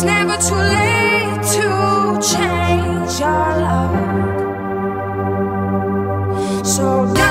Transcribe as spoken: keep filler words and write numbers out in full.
It's never too late to change your love. So